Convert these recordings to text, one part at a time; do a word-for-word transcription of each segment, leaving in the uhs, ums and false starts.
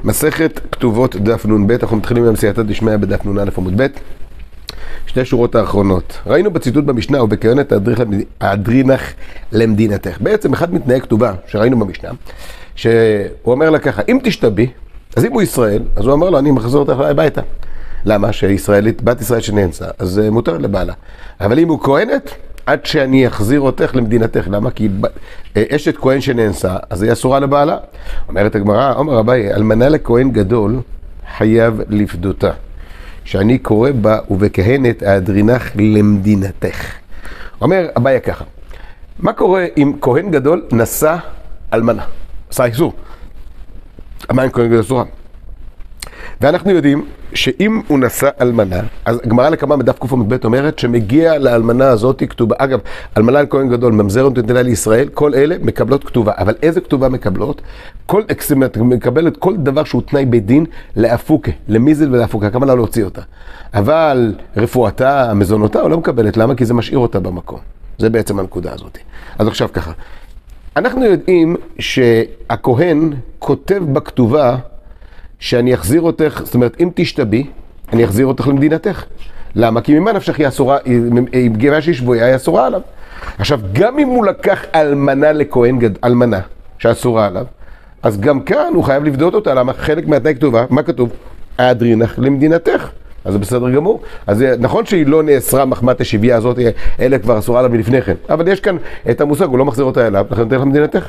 מסכת כתובות דף נ"ב, אנחנו מתחילים עם סייעתא דשמיא בדף נ"א עמוד ב', שתי שורות האחרונות. ראינו בציטוט במשנה ובכהנת האדרינך למדינתך. בעצם אחד מתנאי כתובה שראינו במשנה, שהוא אומר לה ככה, אם תשתבי, אז אם הוא ישראל, אז הוא אומר לו, אני מחזור אותך הביתה. למה? שישראלית, בת ישראל שנאנסה, אז מותר לבעלה. אבל אם הוא כהנת, עד שאני אחזיר אותך למדינתך. למה? כי אשת כהן שנאנסה, אז היא אסורה לבעלה. אומרת הגמרא, אומר אביי, אלמנה לכהן גדול חייב לפדותה. שאני קורא בה ובכהנת האדרינך למדינתך. אומר אביי ככה, מה קורה אם כהן גדול נשא אלמנה? עשה איסור. מה אם כהן גדול אסורה? ואנחנו יודעים שאם הוא נשא אלמנה, אז הגמרא לקמה בדף קע"ב אומרת שמגיע לאלמנה הזאת כתובה. אגב, אלמנה לכהן גדול, ממזר ונתינה לישראל, כל אלה מקבלות כתובה. אבל איזה כתובה מקבלות? כל אקסימט מקבלת כל דבר שהוא תנאי בית דין לאפוקה, למיזל ולאפוקה, כמה לה להוציא אותה. אבל רפואתה, מזונותה, הוא לא מקבלת. למה? כי זה משאיר אותה במקום. זה בעצם הנקודה הזאת. אז עכשיו ככה. אנחנו יודעים שהכהן כותב בכתובה שאני אחזיר אותך, זאת אומרת, אם תשתבי, אני אחזיר אותך למדינתך. למה? כי ממה נפשך היא אסורה, היא פגיעה שהיא שבויה, היא אסורה עליו. עכשיו, גם אם הוא לקח אלמנה לכהן גדול, אלמנה שאסורה עליו, אז גם כאן הוא חייב לבדות אותה. למה? חלק מהתנאי כתובה, מה כתוב? האדרינך למדינתך. אז זה בסדר גמור. אז נכון שהיא לא נאסרה מחמת השבייה הזאת, אלה כבר אסורה עליו מלפני כן. אבל יש כאן את המושג, הוא לא מחזיר אותה אליו, לכן נותן לך למדינתך.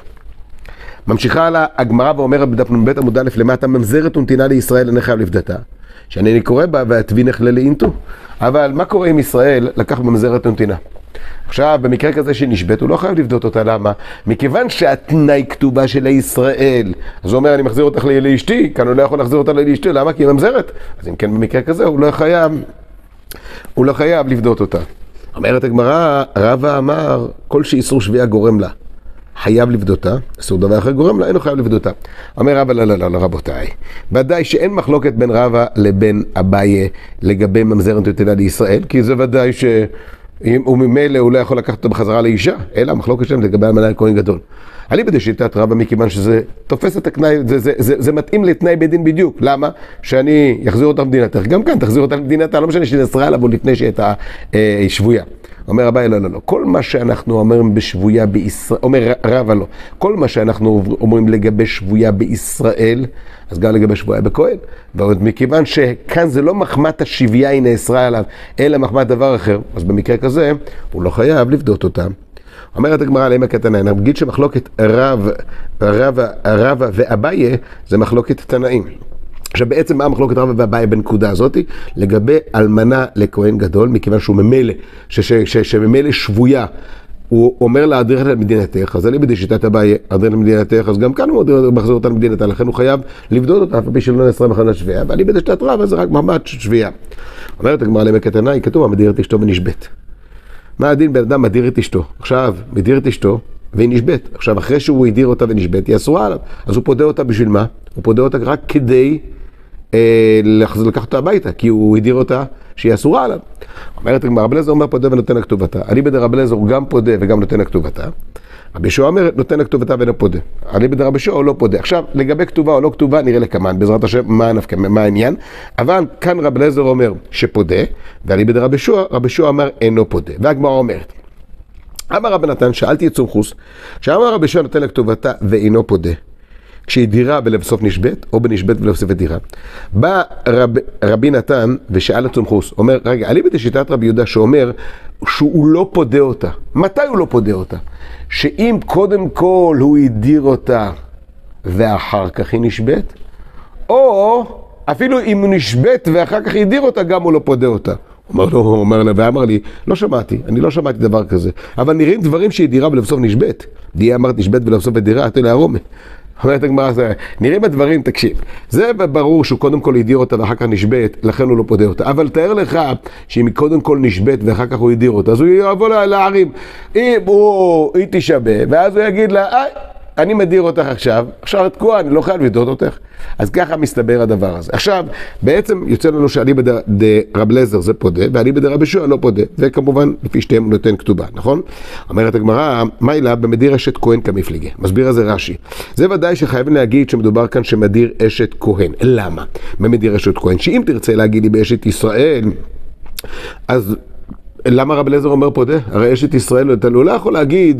ממשיכה על הגמרא ואומרת בדף נ"ב עמוד א' למטה, ממזרת ונתינה לישראל אינה חייב לפדתה. שאני קורא בה והתבינך ללאינתו. אבל מה קורה אם ישראל לקח ממזרת ונתינה? עכשיו, במקרה כזה שנשבט, הוא לא חייב לבדות אותה. למה? מכיוון שהתנאי כתובה של ישראל, אז הוא אומר, אני מחזיר אותך לאשתי, כאן הוא לא יכול להחזיר אותה לאשתי. למה? כי היא ממזרת. אז אם כן, במקרה כזה, הוא לא חייב, הוא לא חייב לבדות אותה. אומרת הגמרא, רבא אמר, כל שאיסור שבייה גורם לה חייב לבדותה, אסור דבר אחר גורם לה, אינו חייב לבדותה. אומר רבא, לא, לא, לא, לא, רבותיי. ודאי שאין מחלוקת בין רבא לבין אביי לגבי ממזרת ונתינה לישראל, כי זה ודאי שהוא ממילא הוא לא יכול לקחת אותו בחזרה לאישה, אלא המחלוקת שלהם לגבי אלמנה לכהן גדול. אני בשיטת רבא מכיוון שזה תופס את התנאי, זה, זה, זה, זה מתאים לתנאי בית דין בדיוק. למה? שאני אחזיר אותה למדינתך. גם כאן תחזיר אותה למדינתה, לא משנה שנאסרה עליו לפני שהייתה אה, שבויה. אומר אביי, לא, לא, לא. כל מה שאנחנו אומרים בשבויה בישראל, אומר רבא לא, כל מה שאנחנו אומרים לגבי שבויה בישראל, אז גם לגבי שבויה בכהן. ועוד מכיוון שכאן זה לא מחמת השבייה היא נאסרה עליו, אלא מחמת דבר אחר, אז במקרה כזה הוא לא חייב לבדות אותם. אומרת הגמרא לעמק התנאים, נגיד שמחלוקת רב, רב, רב ואביי זה מחלוקת תנאים. עכשיו בעצם מה המחלוקת רבא ואביי בנקודה הזאת? לגבי אלמנה לכהן גדול, מכיוון שהוא ממילא, שממילא שבויה, הוא אומר לה אדרינך למדינתך, אז אני בשיטת אביי אדרינך למדינתך, אז גם כאן הוא מחזיר אותה למדינתה, לכן הוא חייב לבדות אותה, אף על פי שלא נאסרה מחמת השבייה, ואני בשיטת רבא זה רק מחמת שבייה. אומרת הגמרא לעמק התנאים, כתוב המדיר את אשתו ונשבט. מה הדין? בן אדם מדיר את אשתו. עכשיו, מדיר את אשתו והיא נשבט. עכשיו, אחרי שהוא הדיר אותה ונשבט, היא אסורה עליו. אז הוא פודה אותה בשביל מה? הוא פודה אותה רק כדי אה, לקחת אותה הביתה, כי הוא הדיר אותה שהיא אסורה עליו. אומרת הגמרא, רבי אליעזר אומר פודה ונותן כתובתה. אני בדרך רבי אליעזר הוא גם פודה וגם נותן כתובתה. רבי יהושע אומר נותן כתובתה ואינו פודה. אני בדרך רבי יהושע הוא לא פודה. עכשיו, לגבי כתובה או לא כתובה, נראה לכמן, בעזרת השם, מה הנפקא, מה העניין. אבל כאן רבי אליעזר אומר שפודה, ואני בדרך רבי יהושע, רבי יהושע אומר אינו פודה. והגמרא אומרת, אמר רבי נתן, שאלתי את סומכוס, שאמר רבי יהושע נותן כתובתה ואינו פודה. כשהיא דירה ולבסוף נשבט, או בנשבט ולבסוף דירה. בא רב, רבי נתן ושאל את סומכוס, אומר, רגע, אני בשיטת רבי יהודה שאומר שהוא לא פודה אותה. מתי הוא לא פודה אותה? שאם קודם כל הוא הדיר אותה ואחר כך היא נשבט, או אפילו אם הוא נשבט ואחר כך הדיר אותה, גם הוא לא פודה אותה. אומר לו, הוא אומר לה, ואמר לי, לא שמעתי, אני לא שמעתי דבר כזה. אבל נראים דברים שהיא דירה ולבסוף נשבט. די אמרת נשבט ולבסוף דירה, אתה להרומה. אומרת הגמרא, נראים הדברים, תקשיב, זה ברור שהוא קודם כל הדיר אותה ואחר כך נשבט, לכן הוא לא פודה אותה. אבל תאר לך שאם היא קודם כל נשבט ואחר כך הוא הדיר אותה, אז הוא יבוא להערים, אם הוא, היא תשבה, ואז הוא יגיד לה, איי, אני מדיר אותך עכשיו, עכשיו את תקועה, אני לא חייב לדעות אותך. אז ככה מסתבר הדבר הזה. עכשיו, בעצם יוצא לנו שאליבא דרב אליעזר זה פודה, ואליבא דרבי יהושע לא פודה, וכמובן, לפי שתיהם הוא נותן כתובה, נכון? אומרת הגמרא, מה אילה במדיר אשת כהן כמפליגה? מסביר הזה רש"י. זה ודאי שחייבים להגיד שמדובר כאן שמדיר אשת כהן. למה? במדיר אשת כהן? שאם תרצה להגיד לי באשת ישראל, אז למה רב אליעזר אומר פה דה? הרי אשת ישראל, אתה לא יכול להגיד,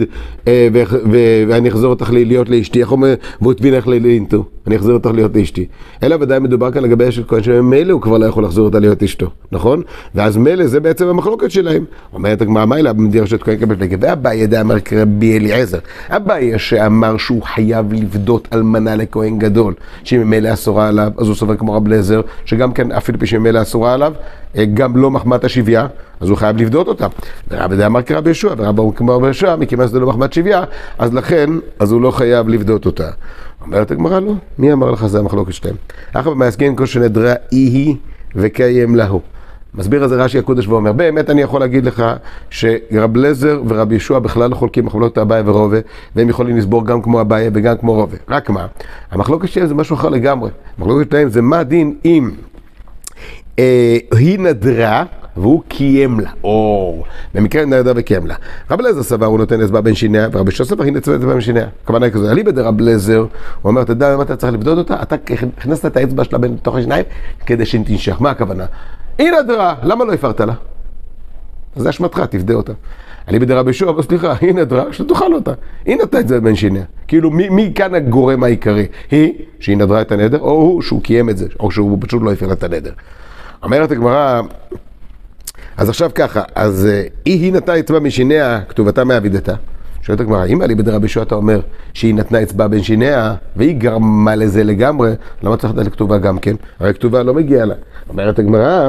ואני אחזור אותך להיות לאשתי, איך אומר, ואותבינך לאינטו, אני אחזור אותך להיות לאשתי. אלא ודאי מדובר כאן לגבי אשת כהן, שממילא הוא כבר לא יכול לחזור אותה להיות אשתו, נכון? ואז מילא זה בעצם המחלוקת שלהם. אומרת הגמרא, מה אילה במדיר אשת כהן כמפליגה? ואביי דאמר כרבי אליעזר. אביי שאמר שהוא חייב לפדות אלמנה לכהן גדול, שממילא אסורה עליו, אז הוא סובר כמו רב אליעזר, שגם כן אפילו פי שממילא אסורה עליו, גם לא מחמת השביה, אז הוא חייב לבדות אותה. ורב דאמר כרבי יהושע, ורב כמו רבי יהושע, מכיוון שזה לא מחמת שביה, אז לכן, אז הוא לא חייב לבדות אותה. אומרת הגמרא, לא, מי אמר לך זה המחלוקת שלהם? אחר במעסקין כל שנדרה אי וקיים להו. מסביר על זה רש"י הקודש ואומר, באמת אני יכול להגיד לך שרב אליעזר ורבי יהושע בכלל לא חולקים מחלוקת אביי ורובה, והם יכולים לסבור גם כמו אביי וגם כמו רובה. רק מה? המחלוקת שלהם זה משהו אחר לגמרי. המחלוקת שלהם זה מה דין אם אה, היא נדרה והוא קיים לה, או, במקרה נדרה וקיים לה. רב אליעזר סבר, הוא נותן אצבע בין שיניה, ורבי יהושע סבר, היא נצבע אצבע בין שיניה. הכוונה היא כזאת, אליבא דרב אליעזר, הוא אומר, אתה יודע למה אתה צריך לבדות אותה? אתה הכנסת את האצבע שלה בין תוך השיניים, כדי שתנשך. מה הכוונה? היא נדרה, למה לא הפרת לה? אז זה אשמתך, תפדה אותה. אליבא דרבי יהושע, אבל סליחה, היא נדרה, שתאכל אותה. היא נתנה את זה בין שיניה. כאילו, מי, מי כאן הגורם העיקרי? היא, שהיא נדרה את הנדר, או הוא, שהוא קיים את זה, או שהוא פשוט לא הפר את הנדר. אומרת הגמרא, אז עכשיו ככה, אז היא, היא נתנה אצבע משיניה, כתובתה מעבידתה. שואלת הגמרא, אם אליבא דרבי יהושע אתה אומר שהיא נתנה אצבע בין שיניה, והיא גרמה לזה לגמרי, למה צריך לתת לכתובה גם כן? הרי כתובה לא מגיעה לה. אומרת הגמרא,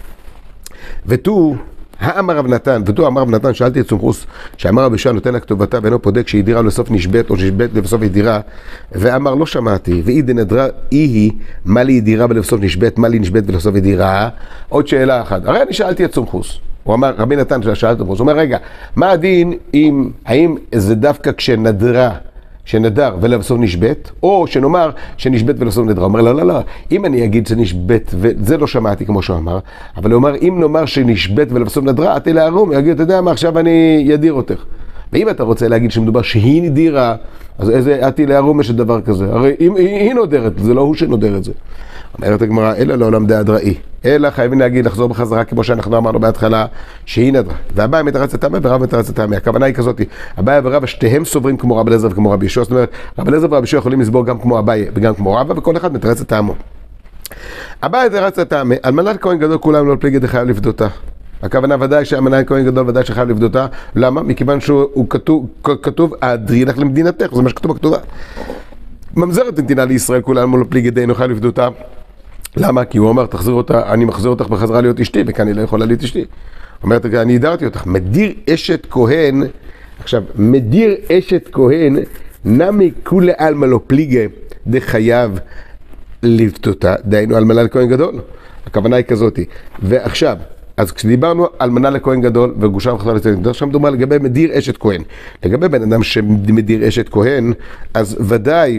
ותו, האמר רב נתן, ותו אמר רב נתן, שאלתי את סומכוס, שאמר רבי יהושע נותן לה כתובתה ואינו פודק שהיא דירה לסוף נשבט, או שנשבט לבסוף היא דירה, ואמר לא שמעתי, ואי דנדרה אי היא, מה לי דירה ולבסוף נשבט, מה לי נשבט ולבסוף היא דירה? עוד שאלה אחת, הרי אני שאלתי את סומכוס, הוא אמר, רבי נתן שאל את סומכוס, הוא אומר רגע, מה הדין אם, האם זה דווקא כשנדרה, שנדר ולבסוף נשבט, או שנאמר שנשבט ולבסוף נדרה. הוא אומר, לא, לא, לא, אם אני אגיד שנשבט, וזה לא שמעתי כמו שהוא אמר, אבל הוא אומר, אם נאמר שנשבט ולבסוף נדרה, עתי להרום, הוא יגיד, אתה יודע מה, עכשיו אני ידיר אותך. ואם אתה רוצה להגיד שמדובר שהיא נדירה, אז איזה עתי להרום יש דבר כזה? הרי אם היא, היא נודרת, זה לא הוא שנודר את זה. אומרת הגמרא, אלא לא למדה אדראי. אלא חייבים להגיד, לחזור בחזרה כמו שאנחנו אמרנו בהתחלה, שהיא נדרה. והבעיה מתרץ את העמי ורב מתרץ את העמי. הכוונה היא כזאת, הבעיה ורב, שתיהם סוברים כמו רב אליעזר וכמו רבי יהושע. זאת אומרת, רב אליעזר ורבי יהושע יכולים לסבור גם כמו הבעיה וגם כמו רבא, וכל אחד מתרץ את העמו. הבעיה מתרץ את העמי, אלמנת כהן גדול כולם לא פליגי דחייב לפדותה. הכוונה ודאי שאלמנת כהן גדול ודאי שחייב לפדותה. למה? מכיוון שהוא כתוב, כתוב, אדרינך למדינתך, זה מה שכתוב בכתובה. ממזרת נתינה לישראל כולם לא פליגי דינו חייב לפדותה. למה? כי הוא אומר, תחזיר אותה, אני מחזיר אותך בחזרה להיות אשתי, וכאן אני לא יכולה להיות אשתי. אומרת, אני ידעתי אותך, מדיר אשת כהן, עכשיו, מדיר אשת כהן, נמי כולי אלמה לא פליגה, דה חייב לפדותה, דהיינו אלמנה לכהן גדול. הכוונה היא כזאת. ועכשיו, אז כשדיברנו אלמנה לכהן גדול, וגושה וחזרה לצדק, עכשיו מדובר לגבי מדיר אשת כהן. לגבי בן אדם שמדיר אשת כהן, אז ודאי,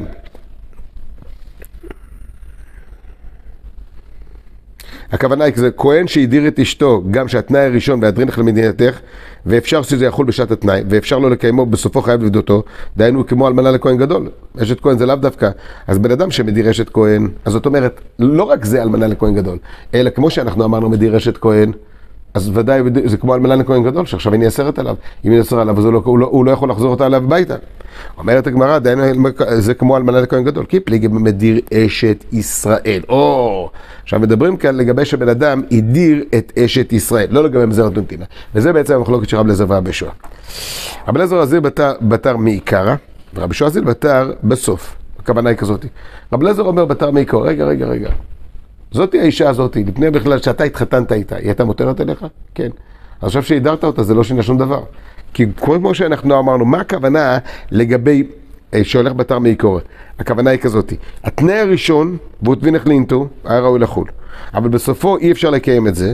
הכוונה היא כזה, כהן שהדיר את אשתו, גם שהתנאי הראשון והדרינך למדינתך, ואפשר שזה יחול בשעת התנאי, ואפשר לא לקיימו, בסופו חייב לבדותו, דהיינו כמו אלמנה לכהן גדול. אשת כהן זה לאו דווקא. אז בן אדם שמדיר אשת כהן, אז זאת אומרת, לא רק זה אלמנה לכהן גדול, אלא כמו שאנחנו אמרנו מדיר אשת כהן, אז ודאי זה כמו אלמנה לכהן גדול, שעכשיו אני אסרת עליו. אם אני אסר עליו, אז הוא לא, הוא לא, הוא לא יכול לחזור אותה עליו ביתה. אומרת הגמרא, זה כמו אלמנה לכהן גדול, כי פליגי מדיר אשת ישראל. או, עכשיו מדברים כאן לגבי שבן אדם הדיר את אשת ישראל, לא לגבי מזרת נתינה. וזה בעצם המחלוקת של רב אליעזר ורבי יהושע. רב אליעזר הזיל בתר, בתר מעיקרא, ורבי יהושע הזיל בתר בסוף. הכוונה היא כזאת. רב אליעזר אומר בתר מעיקרא, רגע, רגע, רגע. זאתי האישה הזאתי, לפני בכלל שאתה התחתנת איתה, היא הייתה מותרת אליך? כן. אז עכשיו שהידרת אותה, זה לא שינה שום דבר. כי כמו שאנחנו אמרנו, מה הכוונה לגבי שהולך בתר מעיקרא? הכוונה היא כזאת. התנאי הראשון, והותבינך לאינטו, היה ראוי לחול. אבל בסופו אי אפשר לקיים את זה,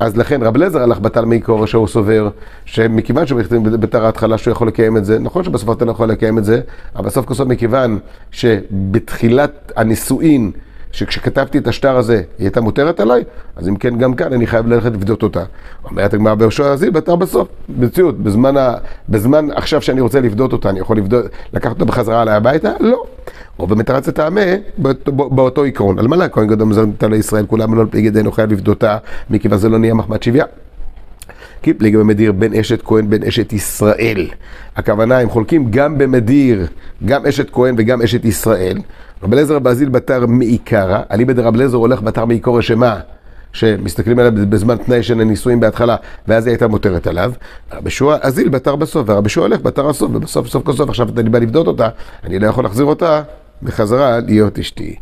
אז לכן רב אליעזר הלך בתל מעיקרא שהוא סובר, שמכיוון שבתר ההתחלה שהוא יכול לקיים את זה, נכון שבסוף אתה לא יכול לקיים את זה, אבל בסוף כסוף מכיוון שבתחילת הנישואין, שכשכתבתי את השטר הזה, היא הייתה מותרת עליי, אז אם כן גם כאן אני חייב ללכת לבדות אותה. אומרת הגמרא ביהושע הזיל, בתר בסוף, במציאות, בזמן, ה... בזמן עכשיו שאני רוצה לבדות אותה, אני יכול לבדות, לקחת אותה בחזרה עליי הביתה? לא. או במתרץ הטעמה, באותו עיקרון. על מה לה? כהן גדול מזל נתן לישראל, כולם לא פליגי דנו חייב לבדותה, מכיוון זה לא נהיה מחמת שוויה. כי פליגי במדיר בין אשת כהן בין אשת ישראל. הכוונה, הם חולקים גם במדיר, גם אשת כהן וגם אשת ישראל. רב אליעזר באזיל בתר מעיקרא, אליבא דרב אליעזר הולך בתר מעיקרא שמה? שמסתכלים עליו בזמן תנאי של הנישואים בהתחלה, ואז היא הייתה מותרת עליו. רבי יהושע אזיל בתר בסוף, והרבי יהושע הולך בתר הסוף, ובסוף סוף כל סוף, עכשיו אני בא לבדות אותה, אני לא יכול להחזיר אותה בחזרה להיות אשתי.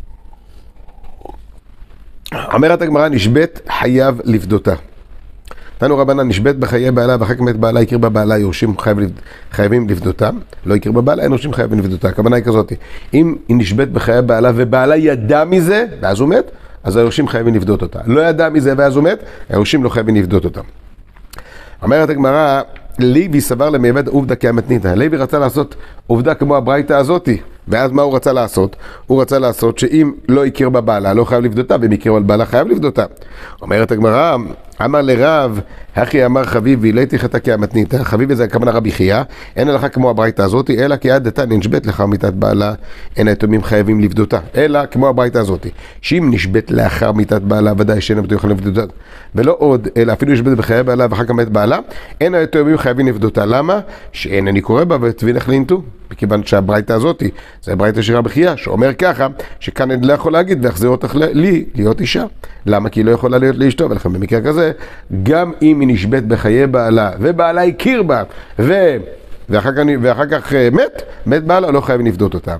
אומרת הגמרא, נשבית חייב לפדותה. תנו רבנן, נשבית בחיי בעלה ואחר כך מת בעלה, הכיר בבעלה, יורשים חייב, חייבים לפדותה. לא הכיר בבעלה, אין יורשים חייבים לפדותה. הכוונה היא כזאת, אם היא נשבית בחיי בעלה ובעלה ידע מזה, ואז הוא מת, אז היורשים חייבים לפדות אותה. לא ידע מזה ואז הוא מת, היורשים לא חייבים לפדות אותה. אומרת הגמרא, לוי סבר למעבד עובדה כאמתניתא. לוי רצה לעשות עובדה כמו הברייתא הזאתי, ואז מה הוא רצה לעשות? הוא רצה לעשות שאם לא הכיר בבעלה, לא חייב לפדותה, ואם הכיר על בעלה, חייב לפדותה. אומרת הגמרא, אמר לרב, אחי אמר חביבי, לא תחתה כאמתניתא. חביבי זה הכוונה רבי חייא, אין הלכה כמו הברייתא הזאתי, אלא כי עד דתא נשבית לאחר מיתת בעלה, אין היתומים חייבים לפדותה. אלא כמו הברייתא הזאתי, שאם נשבית לאחר מיתת בעלה, ודאי שאין היתומים חייבים לפדותה. ולא עוד, אלא אפילו נשבית בחיי בעלה ואחר כך מת בעלה, אין היתומים חייבים לפדותה. למה? שאין אני קורא בה ותבילך לינטו. מכיוון שהברייתא הזאתי, זה הברייתא של רבי חייא, שאומר ככה, שכאן אני לא יכול להגיד ואחזיר אותך לי להיות אישה. למה? כי היא לא יכולה להיות לאשתו, ולכן במקרה כזה, גם אם היא נשבית בחיי בעלה, ובעלה הכיר בה, ו... ואחר כך, ואחר כך מת, מת בעלה, לא חייבים לפדות אותה.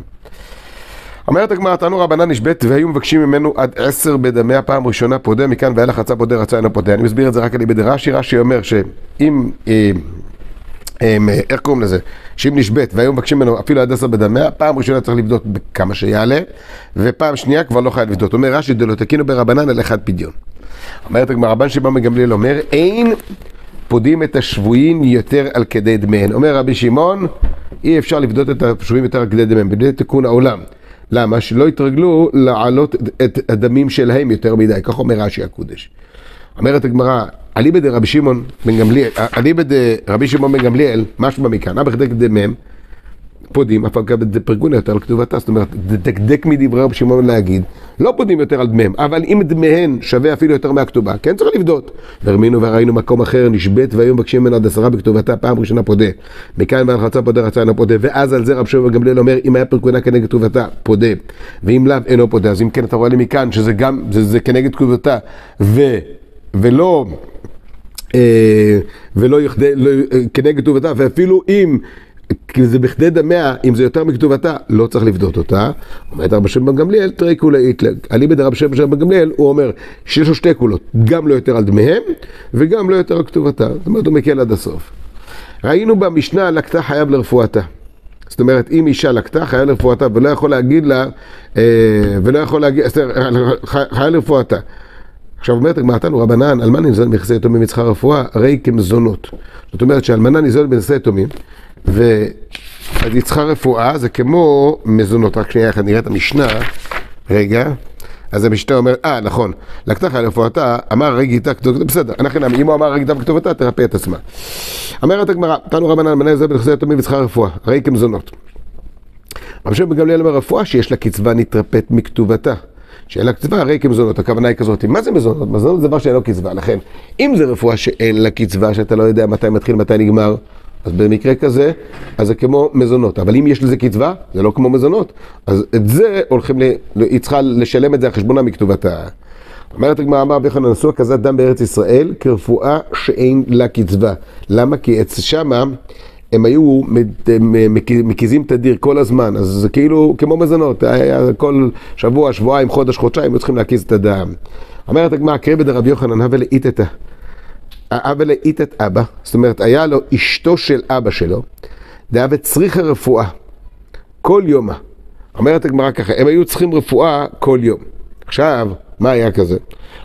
אומרת הגמרא, תנו רבנן נשבית והיו מבקשים ממנו עד עשר בדמיה, פעם ראשונה פודה, מכאן ואילך רצה פודה, רצה אינו פודה. אני מסביר את זה רק על ידי רש"י. רש"י אומר שאם, אה, אה, איך קוראים לזה? שאם נשבית והיו מבקשים ממנו אפילו עד עשר בדמיה, פעם ראשונה צריך לבדות בכמה שיעלה, ופעם שנייה כבר לא חייב לבדות. אומר רש"י, דלא תקינו ברבנן על אחד פדיון. אומרת הגמרא, רבן שמעון בן גמליאל אומר, אין פודים את השבויים יותר על כדי דמיהן. אומר רבי שמעון, אי אפשר לבדות את השבויים יותר על כדי דמיהן, בדי תיקון העולם. למה? שלא יתרגלו לעלות את הדמים שלהם יותר מדי, כך אומר רש"י הקודש. אומרת הגמרא, אליבא דרבי שמעון בן גמליאל, אליבא דרבי שמעון בן גמליאל, משמע מכאן, אבא חדק דמם, פודים, אף על פרגונה יותר על כתובתה, זאת אומרת, דקדק מדברי רבי שמעון להגיד, לא פודים יותר על דמיהם, אבל אם דמיהן שווה אפילו יותר מהכתובה, כן צריך לבדות. והרמינו וראינו מקום אחר, נשבית והיו מבקשים ממנו עד עשרה בכתובתה, פעם ראשונה פודה. מכאן ואין רצה פודה, רצה אינו פודה, ואז על זה רבי שמעון בן גמליאל אומר, אם היה פרגונה כנגד כתובתה, פודה, ואם לאו אינו פודה. אז אם כן אתה רואה לי מכאן שזה גם, זה, זה כנגד כתובתה, ו, ולא, אה, ולא יחדה, לא, כנגד כתובתה, ואפילו אם כי זה בכדי דמיה, אם זה יותר מכתובתה, לא צריך לבדות אותה. אומרת רבי שמעון בן גמליאל, תראי כולה יתלג. אליבא דרבי שמעון בן גמליאל, הוא אומר שיש לו שתי קולות, גם לא יותר על דמיהם, וגם לא יותר על כתובתה. זאת אומרת, הוא מקל עד הסוף. ראינו במשנה, לקטה חייב לרפואתה. זאת אומרת, אם אישה לקטה, חייב לרפואתה, ולא יכול להגיד לה, ולא יכול להגיד, חייב לרפואתה. עכשיו אומרת הגמרא, תנו רבנן, אלמן ניזון ביחסי יתומים מצריכה רפואה, הרי כמזונות. זאת אומרת שאלמנה ניזון ביחסי יתומים, ואז היא צריכה רפואה, זה כמו מזונות. רק שנייה אחד נראה את המשנה, רגע, אז המשנה אומר, אה נכון, לקטה חייב לרפואתה, אמר רגע איתה כתובתה, בסדר, אנחנו נאמין, אם הוא אמר רגע איתה כתובתה, תרפא את עצמה. אומרת הגמרא, תנו רבנן, אלמנה ניזון ביחסי יתומים וצריכה רפואה, הרי כמזונות. רבי שמעון בן גמליאל אומר, רפואה שיש לה קצבה נתרפאת מכתובתה. שאין לה קצבה, הרי כמזונות, הכוונה היא כזאת. מה זה מזונות? מזונות זה דבר שאין לו קצבה. לכן, אם זה רפואה שאין לה קצבה, שאתה לא יודע מתי מתחיל, מתי נגמר, אז במקרה כזה, אז זה כמו מזונות. אבל אם יש לזה קצבה, זה לא כמו מזונות. אז את זה הולכים, ל... היא צריכה לשלם את זה על חשבונה מכתובתה. אומרת הגמרא, אמר רבי יוחנן, נשוא כזת דם בארץ ישראל, כרפואה שאין לה קצבה. למה? כי אצל שמה, הם היו מקיזים תדיר כל הזמן, אז זה כאילו כמו מזונות, כל שבוע, שבועיים, חודש, חודשיים, היו צריכים להקיז את הדם. אומרת הגמרא, קרא דרבי יוחנן, הווה לאיתתא, הווה לאיתת אבא, זאת אומרת, היה לו אשתו של אבא שלו, דהווה צריכה רפואה, כל יומה. אומרת הגמרא ככה, הם היו צריכים רפואה כל יום. עכשיו, מה היה כזה?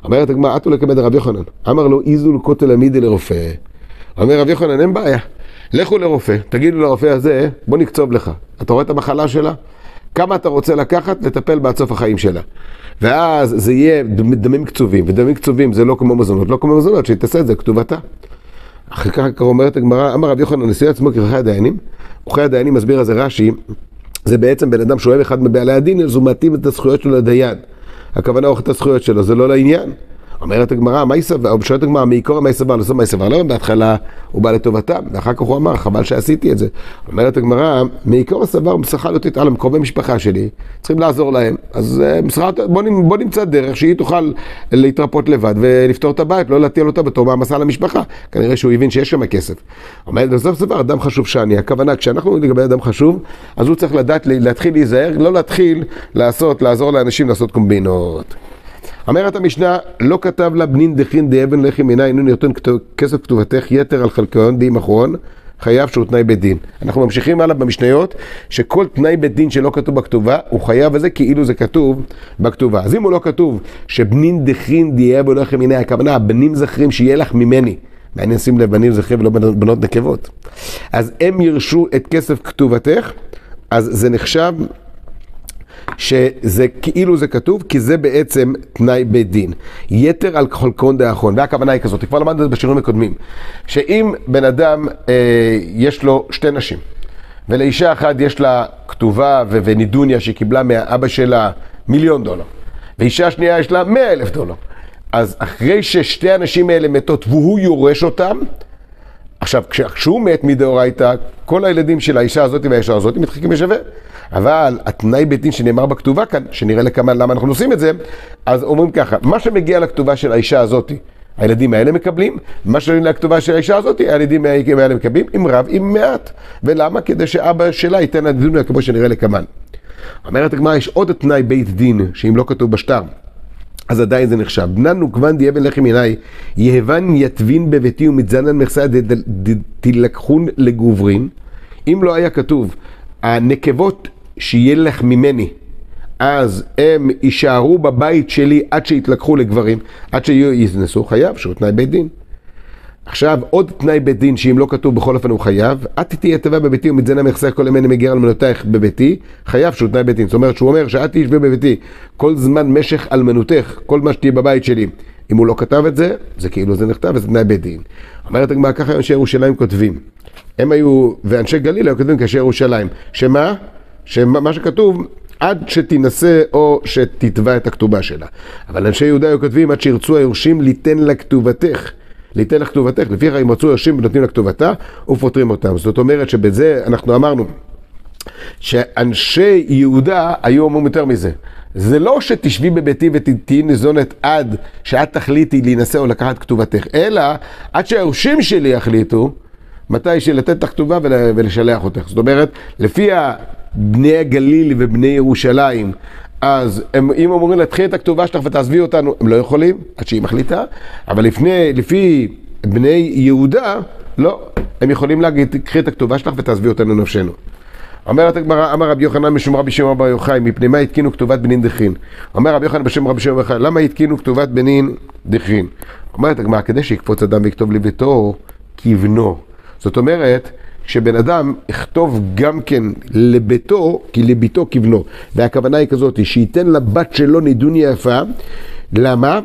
אומרת הגמרא, אתו לכבד רב יוחנן, אמר לו, איזו לכותל עמידי לרופא. אומר רב יוחנן, אין בעיה, לכו לרופא, תגידו לרופא הזה, בוא נקצוב לך. אתה רואה את המחלה שלה? כמה אתה רוצה לקחת, לטפל בעד סוף החיים שלה. ואז זה יהיה דמים קצובים, ודמים קצובים זה לא כמו מזונות, לא כמו מזונות, שתעשה את זה, כתובתה. אחר כך אומרת הגמרא, אמר רב יוחנן, נשיא עצמו כרחי הדיינים, וכרחי הדיינים מסביר על זה רש"י, זה בעצם בן אדם שאוהב אחד מבעלי הדין, אז הוא מתאים את הזכויות שלו לדיין. הכוונה אוכל את הזכויות שלו, זה לא לעניין. אומרת הגמרא, מה יסבר? או שואלת הגמרא, מעיקור מה יסבר? לא מה יסבר? לא, בהתחלה הוא בא לטובתם, ואחר כך הוא אמר, חבל שעשיתי את זה. אומרת הגמרא, מעיקור הסבר הוא מסחל אותי על קרובי משפחה שלי, צריכים לעזור להם. אז בוא, בוא נמצא דרך שהיא תוכל להתרפות לבד ולפתור את הבית, לא להטיל אותה בתור מעמסה למשפחה. כנראה שהוא הבין שיש שם כסף. אומרת, בסוף סבר, אדם חשוב שאני. הכוונה, כשאנחנו לגבי אדם חשוב, אז הוא צריך לדעת להתחיל להיזהר, לא להתחיל לעשות, לעזור לאנשים לעשות קומבינות. אומרת המשנה, לא כתב לה בנין דחין די אבן לחי מינה, אינו נרתון כסף כתובתך יתר על חלקון די מחרון, חייב שהוא תנאי בית דין. אנחנו ממשיכים הלאה במשניות, שכל תנאי בית דין שלא כתוב בכתובה, הוא חייב וזה כאילו זה כתוב בכתובה. אז אם הוא לא כתוב שבנין דחין די אבן לחי מינה, הכוונה, בנים זכרים שיהיה לך ממני, מעניין שים לב בנים זכרים ולא בנות נקבות. אז הם ירשו את כסף כתובתך, אז זה נחשב שזה כאילו זה כתוב, כי זה בעצם תנאי בית דין. יתר על חלקון דאחרון, והכוונה היא כזאת, כבר למדנו את זה בשיעורים הקודמים, שאם בן אדם אה, יש לו שתי נשים, ולאישה אחת יש לה כתובה ו- ונידוניה שהיא קיבלה מהאבא שלה מיליון דולר, ואישה שנייה יש לה מאה אלף דולר, אז אחרי ששתי הנשים האלה מתות והוא יורש אותם, עכשיו כשהוא מת מדאורייתא, כל הילדים של האישה הזאת והאישה הזאת מתחלקים בשווה. אבל התנאי בית דין שנאמר בכתובה כאן, שנראה לכמה למה אנחנו עושים את זה, אז אומרים ככה, מה שמגיע לכתובה של האישה הזאת, הילדים האלה מקבלים, מה שמגיע לכתובה של האישה הזאת, הילדים האלה מקבלים עם רב, עם מעט. ולמה? כדי שאבא שלה ייתן לדין כמו שנראה לכמן. אומרת הגמרא, יש עוד תנאי בית דין, שאם לא כתוב בשטר, אז עדיין זה נחשב. בנן נוקבן די אבן לחי מיני, יהבן יתבין בביתי ומצזנן מכסה תילקחון לגוברין. אם לא היה כתוב, הנקבות שיהיה לך ממני, אז הם יישארו בבית שלי עד שיתלקחו לגברים, עד שיזנסו, חייב, שהוא תנאי בית דין. עכשיו, עוד תנאי בית דין, שאם לא כתוב בכל אופן הוא חייב, את תהיה טבע בביתי ומצזנה מכסה כל ימי מגר אלמנותייך בביתי, חייב שהוא תנאי בית דין. זאת אומרת, שהוא אומר שאת תשבי בביתי כל זמן משך אלמנותך, כל מה שתהיה בבית שלי. אם הוא לא כתב את זה, זה כאילו זה נכתב, וזה תנאי בית דין. אומרת הגמרא, ככה אנשי ירושלים כותבים. הם היו, ואנשי גליל היו כותבים כאנשי ירושלים. שמה? שמה שכתוב, עד שתנסה או שתתבע את הכתובה שלה. אבל אנשי יהודה היו כותבים, עד שירצו היורשים ליתן לכתובתך. ליתן לכתובתך, לפי אם רצו יורשים ונותנים לכתובתה, ופותרים אותם. זאת אומרת שבזה אנחנו אמרנו, שאנשי יהודה היו אומרים יותר מזה. זה לא שתשבי בביתי ותהיי ניזונת עד שאת תחליטי להינשא או לקחת כתובתך, אלא עד שהיורשים שלי יחליטו, מתי שלתת את הכתובה ולשלח אותך. זאת אומרת, לפי בני הגליל ובני ירושלים, אז הם, אם אומרים להתחיל את הכתובה שלך ותעזבי אותנו, הם לא יכולים, עד שהיא מחליטה, אבל לפני, לפי בני יהודה, לא, הם יכולים להגיד, קחי את הכתובה שלך ותעזבי אותנו נפשנו. אומרת הגמרא, אמר רבי יוחנן משום רבי שמעון בר יוחאי, מפני מה התקינו כתובת בנין דכרין? אומר רבי יוחנן בשם רבי שמעון בר יוחאי, למה התקינו כתובת בנין דכרין? אומרת הגמרא, כדי שיקפוץ אדם ויכתוב לביתו כבנו. זאת אומרת, שבן אדם יכתוב גם כן לביתו, כי לביתו כבנו. והכוונה היא כזאת, שייתן לבת שלו נידוניה יפה. למה?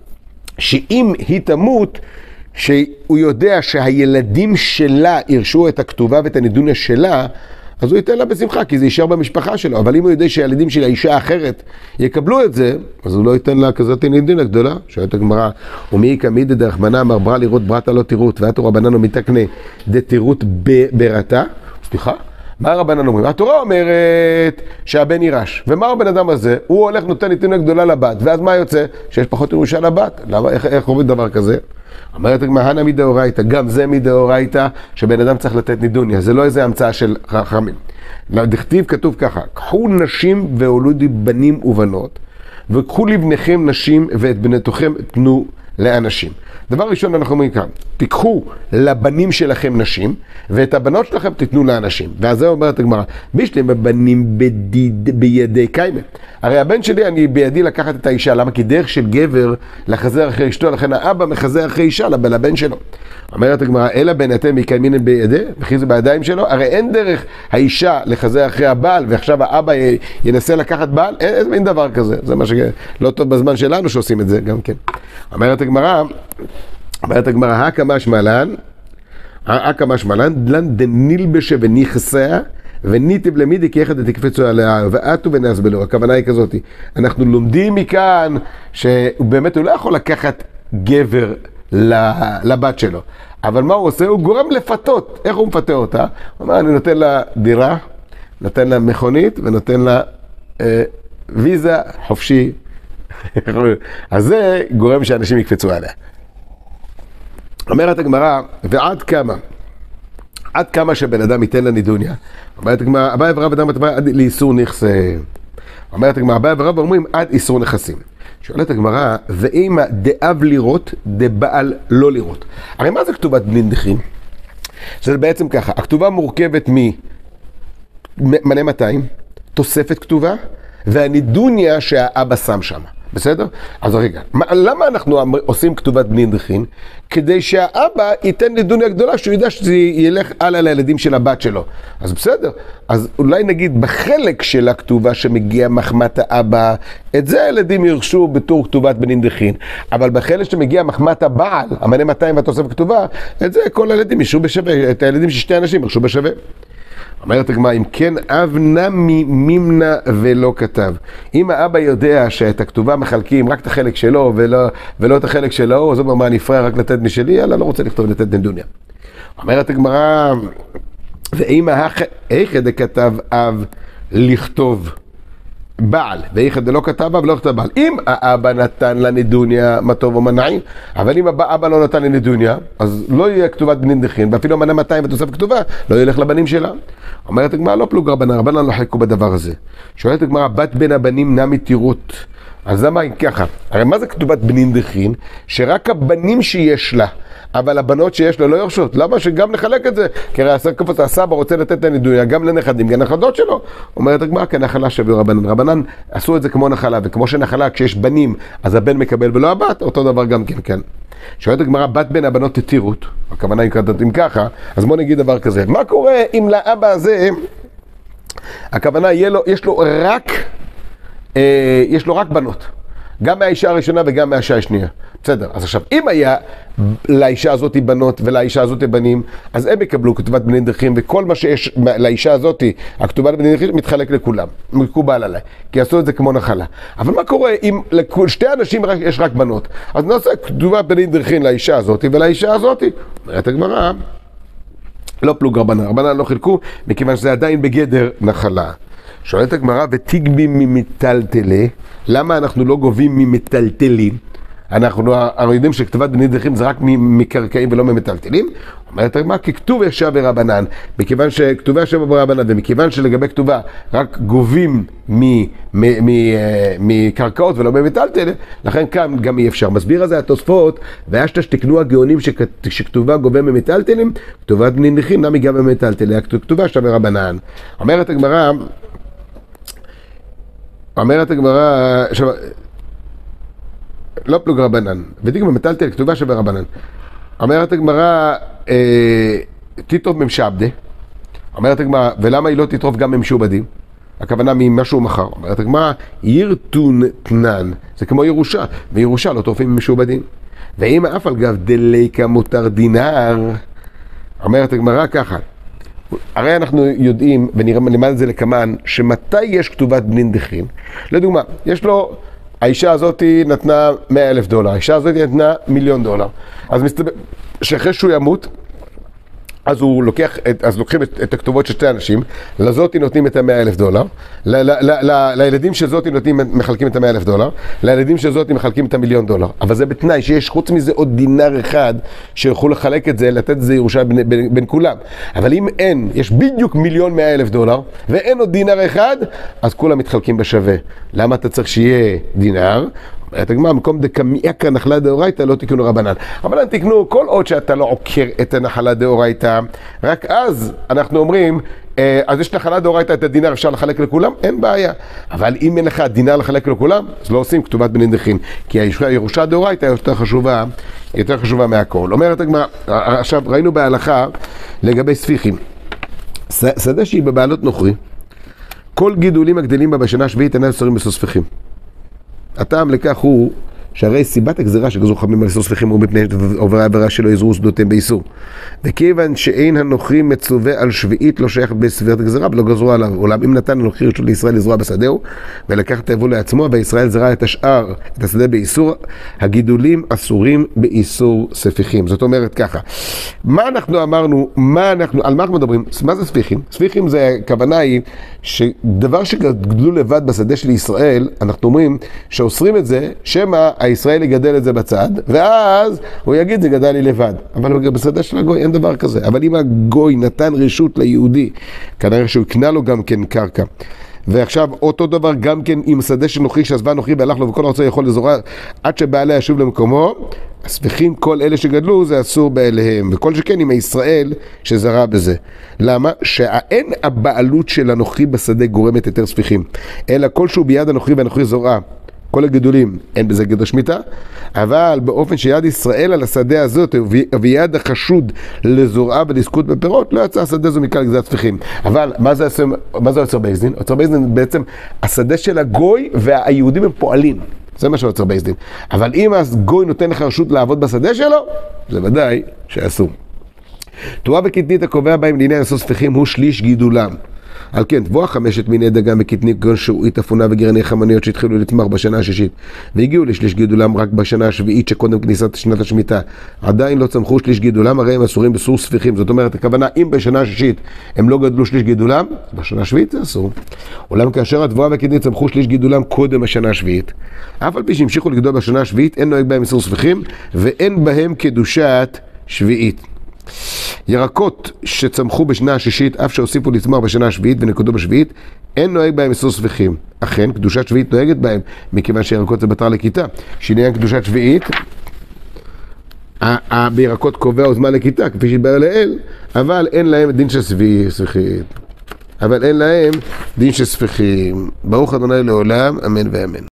שאם היא תמות, שהוא יודע שהילדים שלה ירשו את הכתובה ואת הנידוניה שלה, אז הוא ייתן לה בשמחה, כי זה יישאר במשפחה שלו. אבל אם הוא יודע שהילדים של האישה האחרת יקבלו את זה, אז הוא לא ייתן לה כזאת נידוניה גדולה. שואלת הגמרא, ומי כמיד דרחמנא אמר ברא לראות ברתה לא תירות, ואתו רבנן ומתקנה דתירות ברתה. סליחה? מה הרבנן אומרים? התורה אומרת שהבן יירש. ומה הבן אדם הזה? הוא הולך נותן נידוניה גדולה לבת, ואז מה יוצא? שיש פחות ירושה לבת. למה? איך, איך עובד דבר כזה? אומרת הגמרא, הנה מדאורייתא, גם זה מדאורייתא שבן אדם צריך לתת נידוניה, זה לא איזה המצאה של חכמים. דכתיב כתוב ככה, קחו נשים והולידו בנים ובנות, וקחו לבניכם נשים ואת בנתוכם תנו לאנשים. דבר ראשון אנחנו אומרים כאן, תיקחו לבנים שלכם נשים, ואת הבנות שלכם תיתנו לאנשים. ואז זה אומרת הגמרא, בישלם בבנים בדיד, בידי קיימה. הרי הבן שלי, אני בידי לקחת את האישה, למה? כי דרך של גבר לחזר אחרי אשתו, לכן האבא מחזר אחרי אישה לבן שלו. אומרת הגמרא, אלא בין אתם יקיימינן בידי, וכי זה בידיים שלו, הרי אין דרך האישה לחזר אחרי הבעל, ועכשיו האבא ינסה לקחת בעל, אין, אין דבר כזה. זה מה שלא טוב בזמן שלנו שעושים את זה גם כן. אומרת הגמרא, אומרת הגמרא, הקא משמע לן, הקא משמע לן, לן דנילבשה ונכסה, וניטיב למידי כי אחד תקפצו עליה, ועטו ונסבלו. הכוונה היא כזאת, אנחנו לומדים מכאן, שבאמת הוא לא יכול לקחת גבר לבת שלו. אבל מה הוא עושה? הוא גורם לפתות. איך הוא מפתה אותה? הוא אומר, אני נותן לה דירה, נותן לה מכונית, ונותן לה אה, ויזה חופשי. אז זה גורם שאנשים יקפצו עליה. אומרת הגמרא, ועד כמה? עד כמה שבן אדם ייתן לה נידוניה. אומרת הגמרא, אביי ורבא אדם מתבא עד לאיסור נכסה. אומרת הגמרא, אביי ורבא אומרים עד איסור נכסים. שואלת הגמרא, ואימא דאב לראות, דבעל לא לראות. הרי מה זה כתובת בנין דכרין? זה בעצם ככה, הכתובה מורכבת ממנה מאתיים, תוספת כתובה, והנידוניה שהאבא שם שם. בסדר? אז רגע, מה, למה אנחנו עושים כתובת בנין דכרין? כדי שהאבא ייתן נידוניה גדולה, שהוא ידע שזה ילך הלאה לילדים של הבת שלו. אז בסדר, אז אולי נגיד בחלק של הכתובה שמגיע מחמת האבא, את זה הילדים ירשו בתור כתובת בנין דכרין. אבל בחלק שמגיע מחמת הבעל, המנה מאתיים והתוספת כתובה, את זה כל הילדים ירשו בשווה, את הילדים של שתי אנשים ירשו בשווה. אומרת הגמרא, אם כן אב נמי מימנה ולא כתב. אם האבא יודע שאת הכתובה מחלקים רק את החלק שלו ולא, ולא את החלק שלו, אז הוא אומר, מה, אני פראייר רק לתת משלי? יאללה, לא רוצה לכתוב לתת נדוניה. אומרת הגמרא, ואם האחד דכתב אב לכתוב בעל, ואיכא דלא כתב אב לא כתב בעל. אם האבא נתן לנדוניה, מה טוב או מה נעים, אבל אם האבא לא נתן לנדוניה, אז לא יהיה כתובת בנין דכרין, ואפילו מנה מאתיים ותוספת כתובה, לא ילך לבנים שלה. אומרת הגמרא, לא פלוג רבנן, רבנן לא חלקו בדבר הזה. שואלת הגמרא, בת בין הבנים נמי תירות. אז למה ככה? הרי מה זה כתובת בנין דכרין? שרק הבנים שיש לה, אבל הבנות שיש לו לא יורשות. למה שגם נחלק את זה? כי הרי הסבא רוצה לתת את הנדוניה גם לנכדים, גם לנכדות שלו. אומרת הגמרא, כנחלה שווה רבנן. רבנן עשו את זה כמו נחלה, וכמו שנחלה כשיש בנים, אז הבן מקבל ולא הבת, אותו דבר גם כן, כן. שואלת הגמרא, בת בין הבנות תתירות, הכוונה היא כתבים ככה, אז בוא נגיד דבר כזה. מה קורה אם לאבא הזה, הכוונה יהיה לו, יש לו רק, אה, יש לו רק בנות. גם מהאישה הראשונה וגם מהאישה השנייה. בסדר, אז עכשיו, אם היה לאישה הזאת בנות ולאישה הזאת בנים, אז הם יקבלו כתובת בנין דכרין, וכל מה שיש לאישה הזאת, הכתובת בנין דכרין, מתחלק לכולם, מקובל עליי, כי עשו את זה כמו נחלה. אבל מה קורה אם לשתי אנשים יש רק בנות? אז נעשה כתובת בנין דכרין לאישה הזאת ולאישה הזאת. אומרת הגמרא, לא פלוג רבנן, רבנן לא חילקו, מכיוון שזה עדיין בגדר נחלה. שואלת הגמרא, ותגבי ממטלטלה, למה אנחנו לא גובים ממטלטלים? אנחנו יודעים שכתובת בנין דכרין זה רק מקרקעים ולא ממטלטלים. אומרת הגמרא, כי כתוב ישב ברבנן, מכיוון שכתובה ישב ברבנן, ומכיוון שלגבי כתובה רק גובים מקרקעות ולא ממטלטל, לכן כאן גם אי אפשר. מסביר הזה התוספות, וישת שתקנו הגאונים שכתובה גובה ממטלטלים, כתובת בנין דכרין נמי גם ממטלטל, כתובה ישב ברבנן. אומרת הגמרא, אומרת הגמרא, לא פלוג רבנן, ותגמר מטלטל כתובה שברבנן. אומרת הגמרא, תטרוף ממשעבדה. אומרת הגמרא, ולמה היא לא תטרוף גם ממשועבדים? הכוונה ממשהו מחר. אומרת הגמרא, ירטון תנן, זה כמו ירושה, וירושה לא טורפים ממשועבדים. ואם אף על גב דליקה מותר דינר, אומרת הגמרא ככה, הרי אנחנו יודעים, ונלמד את זה לכמן, שמתי יש כתובת בנין דכרין? לדוגמה, יש לו, האישה הזאת נתנה מאה אלף דולר, האישה הזאת נתנה מיליון דולר. אז מסתבר, שאחרי שהוא ימות, אז הוא לוקח, אז לוקחים את, את הכתובות של שתי אנשים, לזאתי נותנים את המאה אלף דולר, ל, ל, ל, ל, לילדים של זאתי נותנים, מחלקים את המאה אלף דולר, לילדים של זאתי מחלקים את המיליון דולר. אבל זה בתנאי שיש חוץ מזה עוד דינר אחד שיוכלו לחלק את זה, לתת את זה ירושה בין, בין, בין כולם. אבל אם אין, יש בדיוק מיליון מאה אלף דולר, ואין עוד דינר אחד, אז כולם מתחלקים בשווה. למה אתה צריך שיהיה דינר? אומרת הגמרא, מקום דקמיעקרא נחלה דאורייתא לא תקנו רבנן. רבנן תקנו כל עוד שאתה לא עוקר את הנחלה דאורייתא, רק אז אנחנו אומרים, אז יש נחלה דאורייתא את הדינר, אפשר לחלק לכולם? אין בעיה. אבל אם אין לך דינר לחלק לכולם, אז לא עושים כתובת בנין דכרין, כי הירושה דאורייתא יותר חשובה, יותר חשובה מהכל. אומרת הגמרא, עכשיו ראינו בהלכה לגבי ספיחים. שדה שהיא בבעלות נוכרי, כל גידולים הגדלים בה בשנה השביעית אינם אסורים לעשות ספיחים. הטעם לכך הוא שהרי סיבת הגזירה שגזרו חכמים על איסור ספיחים הוא מפני עוברי העבירה שלא יזרו שדותיהם באיסור. וכיוון שאין הנוכרי מצווה על שביעית לא שייך בספירת הגזירה ולא גזרו עליו. אולם אם נתן הנוכרי רשות לישראל לזרוע בשדהו ולקח את היבול לעצמו וישראל זרע את השאר, את השדה באיסור, הגידולים אסורים באיסור ספיחים. זאת אומרת ככה, מה אנחנו אמרנו, מה אנחנו, על מה אנחנו מדברים? מה זה ספיחים? ספיחים זה, הכוונה היא שדבר שגדלו לבד בשדה של ישראל, אנחנו אומרים שאוסרים את זה, שמה הישראל יגדל את זה בצד, ואז הוא יגיד זה גדל לי לבד. אבל בשדה של הגוי אין דבר כזה. אבל אם הגוי נתן רשות ליהודי, כנראה שהוא יקנה לו גם כן קרקע. ועכשיו אותו דבר גם כן עם שדה של נוכרי שעזבה נוכרי והלך לו וכל הרצון יכול לזורע עד שבעליה ישוב למקומו, הספיחים כל אלה שגדלו זה אסור באליהם, וכל שכן עם הישראל שזרע בזה. למה? שאין הבעלות של הנוכרי בשדה גורמת יותר ספיחים, אלא כל שהוא ביד הנוכרי והנוכרי זורעה. כל הגידולים, אין בזה גדר שמיטה, אבל באופן שיד ישראל על השדה הזאת ויד החשוד לזורעה ולזכות בפירות, לא יצא השדה זו מכלל גזירת ספיחים. אבל מה זה, מה זה יוצר בייס דין? יוצר בייס דין בעצם השדה של הגוי והיהודים הם פועלים. זה מה שיוצר בייס דין. אבל אם הגוי נותן לך רשות לעבוד בשדה שלו, זה ודאי שאסור. תרועה וקטנית הקובע בהם לעניין לעשות ספיחים הוא שליש גידולם. על כן, תבואה חמשת מיני דגן וקטנית כגון שעועית אפונה וגרעיני חמניות שהתחילו לתמר בשנה השישית והגיעו לשליש גידולם רק בשנה השביעית שקודם כניסת שנת השמיטה, עדיין לא צמחו שליש גידולם, הרי הם אסורים בסור ספיחים. זאת אומרת, הכוונה, אם בשנה השישית הם לא גדלו שליש גידולם, בשנה השביעית זה אסור. אולם כאשר התבואה והקטנית צמחו שליש גידולם קודם השנה השביעית, אף על פי שהמשיכו לגדול בשנה השביעית, אין נוהג בהם איסור ספיחים ואין בהם קדושת שביעית. ירקות שצמחו בשנה השישית, אף שהוסיפו לתמר בשנה השביעית ונקודו בשביעית, אין נוהג בהם איסור ספיחים. אכן, קדושת שביעית נוהגת בהם, מכיוון שירקות זה בתר לכיתה. שעניין קדושת שביעית, בירקות קובע או זמן לכיתה, כפי שהתברר לאל, אבל אין להם דין של ספיחית. אבל אין להם דין של ספיחים. ברוך ה' לעולם, אמן ואמן.